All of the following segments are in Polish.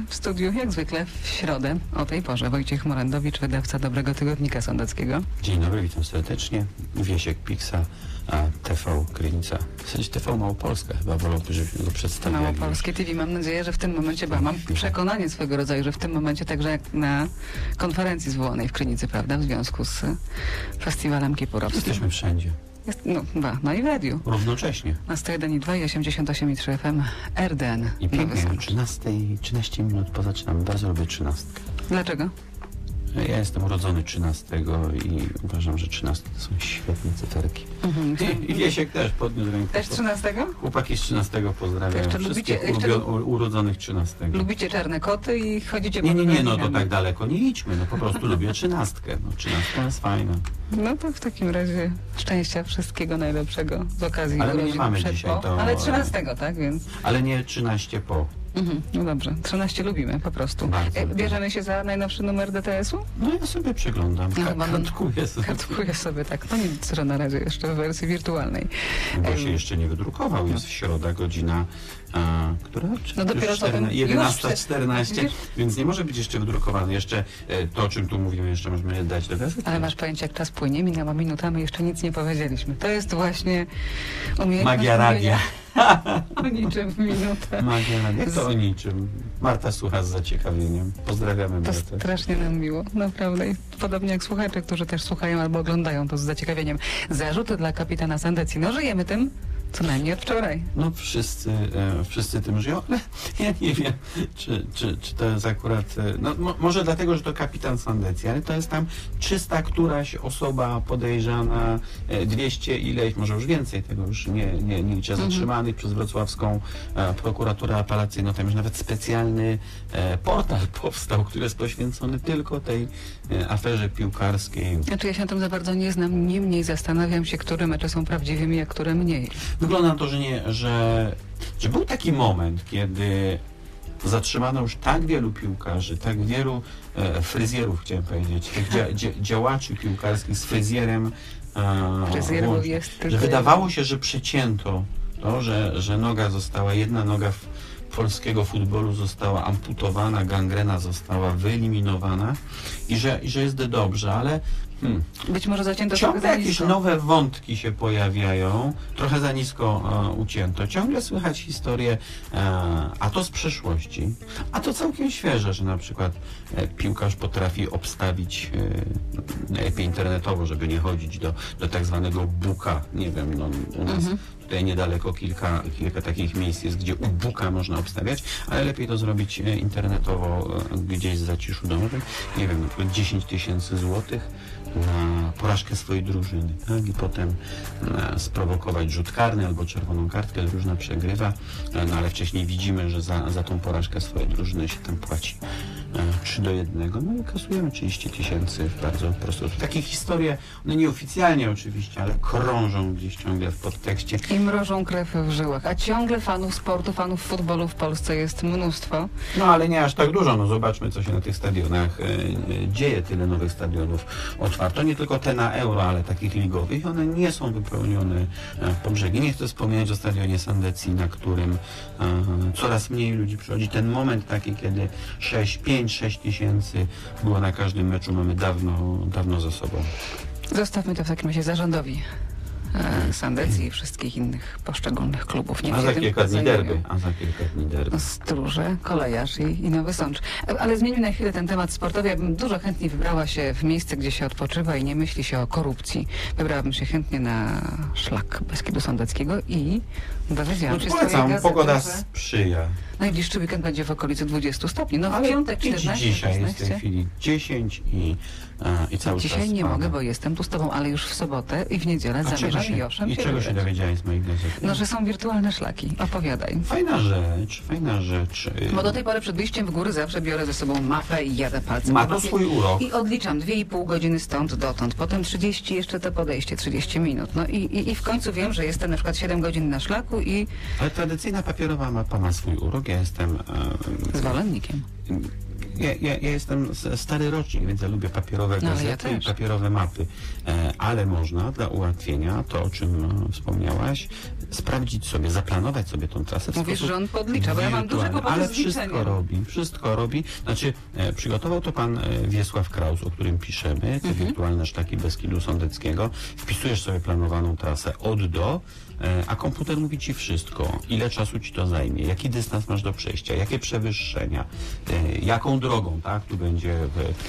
w studiu jak zwykle w środę o tej porze Wojciech Morandowicz, wydawca Dobrego Tygodnika Sądeckiego. Dzień dobry, witam serdecznie. Wiesiek Piksa, a TV Krynica. W sensie TV Małopolska chyba wolałby, żebyśmy go przedstawiali. Małopolskie TV. Mam nadzieję, że w tym momencie, bo mam przekonanie swego rodzaju, że w tym momencie także jak na konferencji zwołanej w Krynicy, prawda, w związku z festiwalem kipurowskim. Jesteśmy wszędzie. No i w radiu. Równocześnie. Na 101,2 i 88,3 FM RDN. I pięknie, Nowy o Sącz. 13 minut po zaczynamy. Bardzo lubię 13. Dlaczego? Ja jestem urodzony 13 i uważam, że 13 to są świetne cyferki. I Wiesiek też podniósł rękę. Też 13? Chłopaki z 13 pozdrawiam. Jeszcze Wszystkich urodzonych 13. Lubicie czarne koty i chodzicie po Nie, no to nogami. tak daleko nie idźmy. No po prostu lubię 13. No 13 jest fajna. No to w takim razie szczęścia, wszystkiego najlepszego z okazji Ale my nie urodzin mamy przed, dzisiaj po. to- Ale 13, tak? Więc Ale nie 13 po. no dobrze, 13 lubimy po prostu. Bardzo lubię. Bierzemy się za najnowszy numer DTS-u? No ja sobie przeglądam. No chyba Kartkuję sobie. Kartkuję sobie tak. To nic, że na razie jeszcze w wersji wirtualnej. Bo się jeszcze nie wydrukował. Jest środa, godzina, która? No dopiero Już co bym- 11:14, już- więc nie może być jeszcze wydrukowany. Jeszcze to, o czym tu mówimy, jeszcze możemy dać do gazety. Ale masz pojęcie, jak czas płynie, minęła minuta, my jeszcze nic nie powiedzieliśmy. To jest właśnie umiejętność Magia radia. o niczym w minutę. Magia radia. Jak to o niczym? Marta słucha z zaciekawieniem. Pozdrawiamy To Martę. strasznie nam miło, naprawdę. I podobnie jak słuchacze, którzy też słuchają albo oglądają to z zaciekawieniem. Zarzuty dla kapitana Sandecji. No żyjemy tym co najmniej od wczoraj. No wszyscy tym żyją, ale ja nie wiem, czy to jest akurat... No może dlatego, że to kapitan Sandecji, ale to jest tam 300 któraś osoba podejrzana, 200 ileś, może już więcej, tego już nie liczę, zatrzymanych przez wrocławską prokuraturę apelacyjną. Tam już nawet specjalny portal powstał, który jest poświęcony tylko tej aferze piłkarskiej. Znaczy ja się na tym za bardzo nie znam, niemniej zastanawiam się, które mecze są prawdziwymi, a które mniej. Wygląda na to, że był taki moment, kiedy zatrzymano już tak wielu piłkarzy, tak wielu fryzjerów, chciałem powiedzieć, tych działaczy piłkarskich z fryzjerem Fryzjer włącznie, jest że tylko wydawało się, że przecięto to, że noga została, jedna noga polskiego futbolu została amputowana, gangrena została wyeliminowana i że jest dobrze, ale Być może zacięto ciągle trochę za jakieś nisko. nowe wątki się pojawiają, trochę za nisko ucięto. Ciągle słychać historie, a to z przeszłości, a to całkiem świeże, że na przykład piłkarz potrafi obstawić najlepiej internetowo, żeby nie chodzić do tak zwanego buka. Nie wiem, no, u nas tutaj niedaleko kilka takich miejsc jest, gdzie u buka można obstawiać, ale lepiej to zrobić internetowo gdzieś w zaciszu domowym. Nie wiem, na przykład 10 000 złotych na porażkę swojej drużyny, tak? I potem sprowokować rzut karny albo czerwoną kartkę, drużyna przegrywa, no ale wcześniej widzimy, że za tą porażkę swojej drużyny się tam płaci 3-1, no i kasujemy 30 000 w bardzo prosty sposób. Takie historie, one nieoficjalnie oczywiście, ale krążą gdzieś ciągle w podtekście. I mrożą krew w żyłach. A ciągle fanów sportu, fanów futbolu w Polsce jest mnóstwo. No ale nie aż tak dużo, no zobaczmy, co się na tych stadionach dzieje, tyle nowych stadionów otwarto, nie tylko te na Euro, ale takich ligowych, one nie są wypełnione po brzegi. Nie chcę wspomnieć o stadionie Sandecji, na którym coraz mniej ludzi przychodzi. Ten moment taki, kiedy 5-6 tysięcy było na każdym meczu, mamy dawno za sobą. Zostawmy to w takim razie zarządowi Sandecji i wszystkich innych poszczególnych klubów. Niech A się za tym kilka dni zajmują. derby. Stróże, Kolejarz i Nowy Sącz. Ale zmieńmy na chwilę ten temat sportowy. Ja bym dużo chętniej wybrała się w miejsce, gdzie się odpoczywa i nie myśli się o korupcji. Wybrałabym się chętnie na szlak Beskidu Sądeckiego i dowiedziałam się z twojej Polecam, gazety, pogoda że sprzyja. najbliższy weekend będzie w okolicy 20 stopni. No w Ale piątek idź 14, dzisiaj jest w 16. tej chwili 10 i cały czas Dzisiaj nie spada. mogę, bo jestem tu z tobą, ale już w sobotę i w niedzielę zamierzam Joszem się czego się wybrać. dowiedziałeś z moich gazet? No, że są wirtualne szlaki. Opowiadaj. Fajna rzecz. Bo do tej pory przed wyjściem w góry zawsze biorę ze sobą mapę i jadę palcem. Ma po to mapie swój urok. I odliczam 2,5 godziny stąd dotąd. Potem 30, jeszcze to podejście, 30 minut. No i w końcu wiem, że jestem na przykład 7 godzin na szlaku i Ale tradycyjna papierowa mapa ma swój urok. Ja jestem zwolennikiem. Ja jestem stary rocznik, więc ja lubię papierowe No, ale ja gazety i też. papierowe mapy. Ale można dla ułatwienia, to o czym wspomniałaś, sprawdzić sobie, zaplanować sobie tą trasę w Mówisz, sposób że on podlicza, bo ja mam duże wirtualny. kłopoty Ale z wszystko liczeniem. robi, wszystko robi. Znaczy, przygotował to pan Wiesław Kraus, o którym piszemy, te wirtualne szlaki Beskidu Sądeckiego. Wpisujesz sobie planowaną trasę od do, a komputer mówi ci wszystko. Ile czasu ci to zajmie, jaki dystans masz do przejścia, jakie przewyższenia, jaką drogą, tak? Tu będzie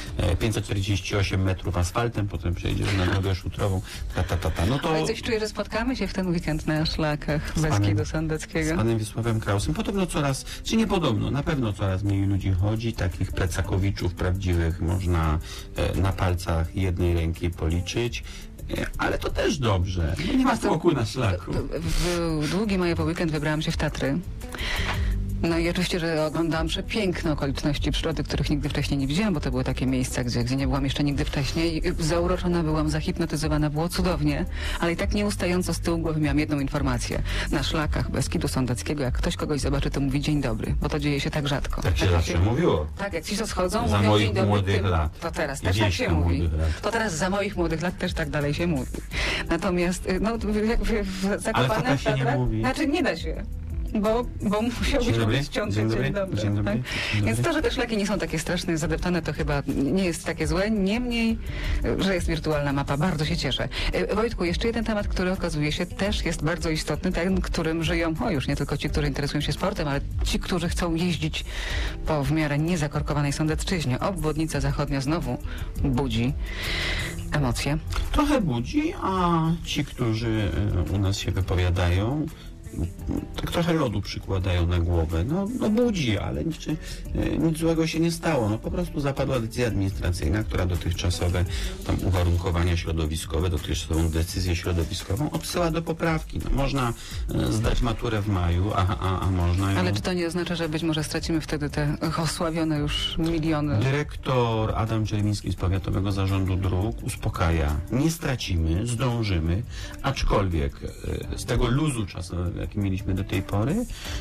548 metrów asfaltem, potem przejdziesz na drogę szutrową, No to Ale coś czuję, że spotkamy się w ten weekend na szlakach panem- Beskidu z Sądeckiego. panem Wiesławem Krausem. Podobno coraz, czy nie podobno, na pewno coraz mniej ludzi chodzi, takich plecakowiczów prawdziwych można na palcach jednej ręki policzyć. Ale to też dobrze. Nie ma tłoku na szlaku. W długi majowy weekend wybrałam się w Tatry. No i oczywiście, że oglądałam przepiękne okoliczności przyrody, których nigdy wcześniej nie widziałam, bo to były takie miejsca, gdzie nie byłam jeszcze nigdy wcześniej. Zauroczona byłam, zahipnotyzowana, było cudownie, ale i tak nieustająco z tyłu głowy miałam jedną informację. Na szlakach Beskidu Sądeckiego, jak ktoś kogoś zobaczy, to mówi dzień dobry, bo to dzieje się tak rzadko. Tak się jak zawsze mówiło. Tak, jak ci to schodzą, Za mówią moich dzień dobry. młodych lat. To teraz I też tak gdzieś się tam mówi. młodych lat. To teraz za moich młodych lat też tak dalej się mówi. Natomiast, no, jak w Zakopanem, tak się nie Tatrach, mówi. znaczy nie da się. Bo musiałbyś Dzień dobry. mówić ciągle Dzień dobry. dzień dobry. Dzień dobry. Tak? Dzień Więc dobry. to, że te szlaki nie są takie straszne, zadeptane, to chyba nie jest takie złe. Niemniej, że jest wirtualna mapa, bardzo się cieszę. Wojtku, jeszcze jeden temat, który okazuje się też jest bardzo istotny, ten, którym żyją, już nie tylko ci, którzy interesują się sportem, ale ci, którzy chcą jeździć po w miarę niezakorkowanej Sądecczyźnie. Obwodnica zachodnia znowu budzi emocje. Trochę budzi, a ci, którzy u nas się wypowiadają, tak trochę lodu przykładają na głowę. No budzi, ale nic złego się nie stało. No po prostu zapadła decyzja administracyjna, która dotychczasowe tam uwarunkowania środowiskowe, dotychczasową decyzję środowiskową odsyła do poprawki. No, można zdać maturę w maju, a można ją... Ale czy to nie oznacza, że być może stracimy wtedy te osławione już miliony? Dyrektor Adam Czerwiński z Powiatowego Zarządu Dróg uspokaja. Nie stracimy, zdążymy, aczkolwiek z tego luzu czasowego, jaki mieliśmy do tej pory,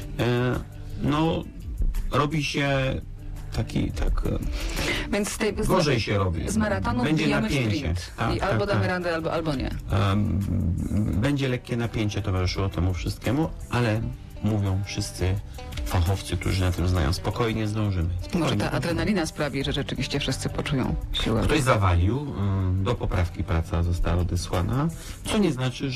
robi się Więc z tej, gorzej się robi. z maratonu Będzie wbijamy napięcie. sprint. Tak, I albo tak, damy tak. radę, albo nie. Będzie lekkie napięcie towarzyszyło temu wszystkiemu, ale mówią wszyscy fachowcy, którzy na tym znają, spokojnie zdążymy. Może Spokojnie ta adrenalina sprawi, że rzeczywiście wszyscy poczują siłę. Ktoś zawalił, do poprawki praca została odesłana, co nie znaczy,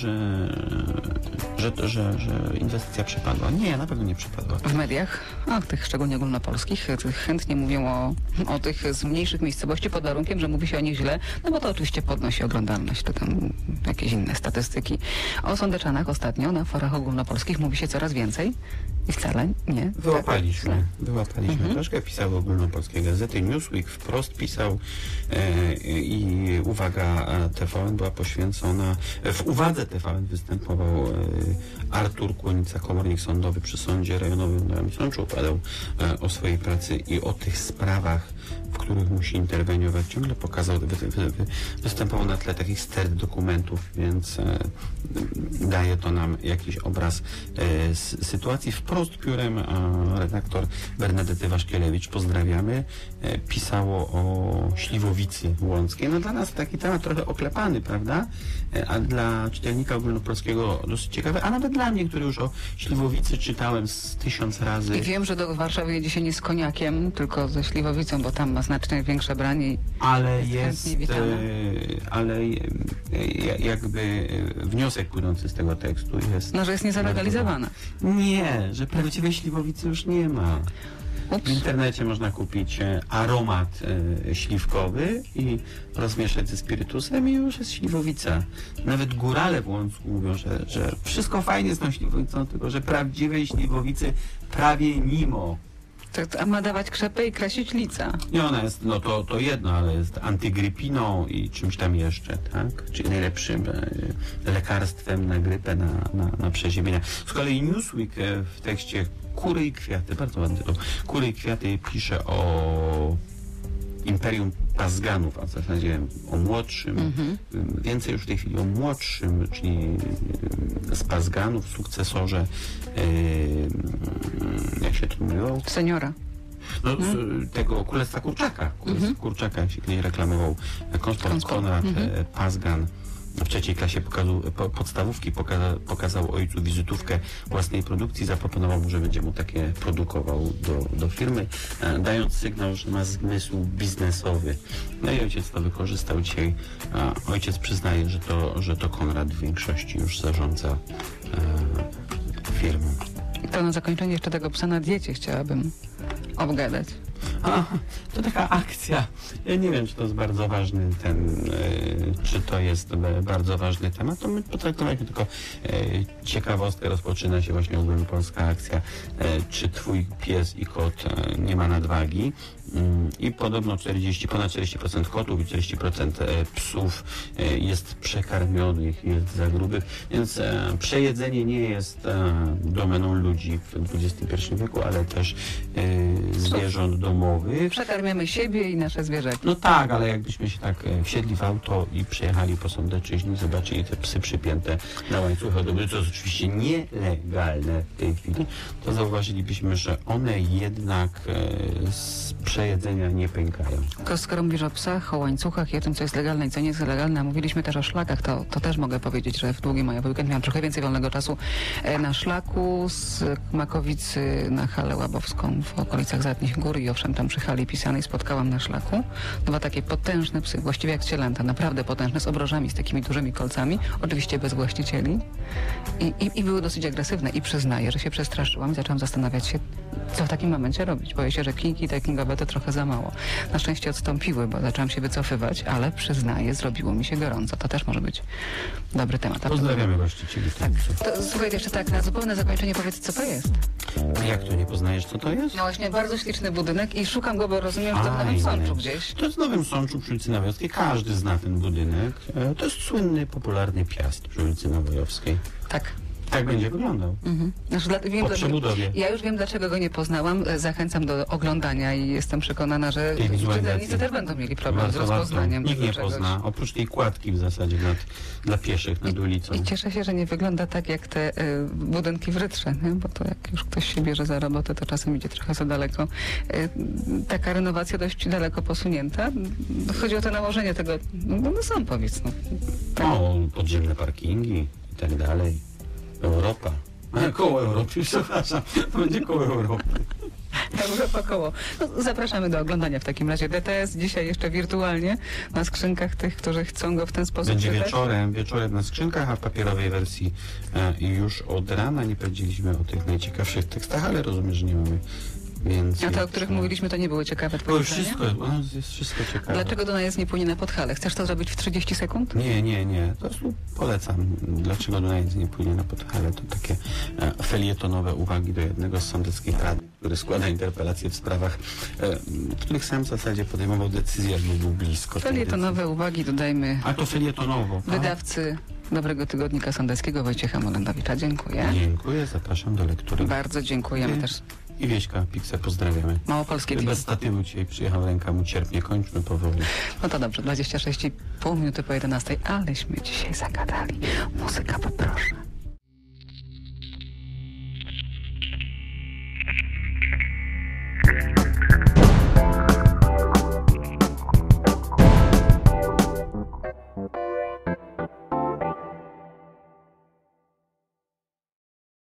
że inwestycja przepadła. Nie, na pewno nie przepadła. W mediach, tych szczególnie ogólnopolskich, chętnie mówią o tych z mniejszych miejscowości pod warunkiem, że mówi się o nich źle, no bo to oczywiście podnosi oglądalność, czy tam jakieś inne statystyki. O Sądeczanach ostatnio na forach ogólnopolskich mówi się coraz więcej i wcale nie. Wyłapaliśmy Mhm. troszkę, pisały ogólnopolskie gazety, Newsweek wprost pisał i uwaga TVN była poświęcona, w uwadze TVN występował Artur Kłonica, komornik sądowy przy Sądzie Rejonowym w Nowym Sączu, opowiadał o swojej pracy i o tych sprawach, w których musi interweniować. Ciągle pokazał, występował na tle takich stert dokumentów, więc daje to nam jakiś obraz sytuacji. Wprost piórem redaktor Bernadety Waszkielewicz, pozdrawiamy, pisało o Śliwowicy Łąckiej. No dla nas taki temat trochę oklepany, prawda? A dla czytelnika ogólnopolskiego dosyć ciekawy, a nawet dla mnie, który już o Śliwowicy czytałem z 1000 razy. I wiem, że do Warszawy jedzie się nie z koniakiem, tylko ze Śliwowicą, bo tam ma znacznie większe branie. Ale chętnie witane. jakby wniosek płynący z tego tekstu jest... No, że jest niezalegalizowana. Nie, że prawdziwej Śliwowicy już nie ma. W Ups. internecie można kupić aromat śliwkowy i rozmieszać ze spirytusem i już jest śliwowica. Nawet górale w Łącku mówią, że wszystko fajnie z tą śliwowicą, tylko że prawdziwej śliwowicy prawie nimo. A ma dawać krzepę i krasić lica. I ona jest, no to jedno, ale jest antygrypiną i czymś tam jeszcze, tak? Czyli najlepszym lekarstwem na grypę, na przeziębienia. Z kolei Newsweek w tekście Kury i kwiaty, bardzo ładny tytuł, Kury i kwiaty pisze o Imperium Pazganów, a w zasadzie o młodszym, więcej już w tej chwili o młodszym, czyli z Pazganów, sukcesorze, jak się to mówiło? Seniora. No, z tego Królestwa Kurczaka. Królestwa Kurczaka, jak się kiedyś reklamował Konsport Konrad Pazgan. W trzeciej klasie podstawówki pokazał ojcu wizytówkę własnej produkcji, zaproponował mu, że będzie mu takie produkował do firmy, dając sygnał, że ma zmysł biznesowy. No i ojciec to wykorzystał. Dzisiaj ojciec przyznaje, że to Konrad w większości już zarządza firmą. To na zakończenie jeszcze tego psa na diecie chciałabym obgadać. To taka akcja. Ja nie wiem, czy to jest bardzo ważny czy to jest bardzo ważny temat. To my potraktowaliśmy tylko ciekawostkę. Rozpoczyna się właśnie ogólnopolska akcja czy twój pies i kot nie ma nadwagi. I podobno ponad 40% kotów i 40% psów jest przekarmionych, jest za grubych, więc przejedzenie nie jest domeną ludzi w XXI wieku, ale też zwierząt domowych. Przekarmiamy siebie i nasze zwierzaki. No tak, ale jakbyśmy się tak wsiedli w auto i przejechali po Sądecczyźnie, zobaczyli te psy przypięte na łańcuchach do co jest oczywiście nielegalne w tej chwili, to zauważylibyśmy, że one jednak z przejedzenia nie pękają. Tylko skoro mówisz o psach, o łańcuchach i o tym, co jest legalne i co nie jest legalne, a mówiliśmy też o szlakach, to też mogę powiedzieć, że w długi majowy weekend miałam trochę więcej wolnego czasu na szlaku z Makowicy na Halę Łabowską w okolicach Zatnich Gór i owszem, tam przy hali pisanej spotkałam na szlaku dwa takie potężne psy, właściwie jak cielęta, naprawdę potężne, z obrożami, z takimi dużymi kolcami, oczywiście bez właścicieli i były dosyć agresywne i przyznaję, że się przestraszyłam i zaczęłam zastanawiać się, co w takim momencie robić. Boję się, że klinki trekkingowe to trochę za mało. Na szczęście odstąpiły, bo zaczęłam się wycofywać, ale przyznaję, zrobiło mi się gorąco. To też może być dobry temat. Pozdrawiamy właścicieli. Tak. To, słuchaj, jeszcze tak, na zupełne zakończenie powiedz, co to jest? Jak to nie poznajesz, co to jest? No właśnie, bardzo śliczny budynek i szukam go, bo rozumiem, że to w Nowym Sączu gdzieś. To jest w Nowym Sączu przy ulicy Nawojowskiej. Każdy zna ten budynek. To jest słynny, popularny Piast przy ulicy Nawojowskiej. Tak. Tak będzie wyglądał. Wiem, Po przebudowie. Ja już wiem, dlaczego go nie poznałam. Zachęcam do oglądania i jestem przekonana, że czytelnicy też będą mieli problem z rozpoznaniem. Nikt nie pozna, oprócz tej kładki w zasadzie dla pieszych nad ulicą. I cieszę się, że nie wygląda tak jak te budynki w Rytrze, nie? Bo to jak już ktoś się bierze za robotę, to czasem idzie trochę za daleko. Taka renowacja dość daleko posunięta. Chodzi o to nałożenie tego, no sam powiedz. Tak. Podziemne parkingi i tak dalej. Europa. Koło Europy, przepraszam. To będzie koło Europy. Europa koło. No, zapraszamy do oglądania w takim razie DTS. Dzisiaj jeszcze wirtualnie na skrzynkach tych, którzy chcą go w ten sposób będzie czytać. wieczorem na skrzynkach, a w papierowej wersji już od rana. Nie powiedzieliśmy o tych najciekawszych tekstach, ale rozumiem, że nie mamy więcej. A te, o których mówiliśmy, to nie było ciekawe twoje zdanie? Jest wszystko ciekawe. Dlaczego Dunajec nie płynie na Podhale? Chcesz to zrobić w 30 sekund? Nie. Po prostu polecam. Dlaczego Dunajec nie płynie na Podhale? To takie felietonowe uwagi do jednego z sądeckich radnych, który składa interpelacje w sprawach, w których sam w zasadzie podejmował decyzję, jakby był blisko. Felietonowe uwagi dodajmy. A to felietonowo. Wydawcy Dobrego Tygodnika Sądeckiego Wojciecha Molendowicza. Dziękuję. Dziękuję, zapraszam do lektury. Bardzo dziękujemy też. I Wieśka Pikse pozdrawiamy. Małopolskie Bez statywu dzisiaj przyjechał, ręka mu cierpnie, kończmy powoli. No to dobrze, 26,5 minuty po 11, aleśmy dzisiaj zagadali. Muzyka poproszę.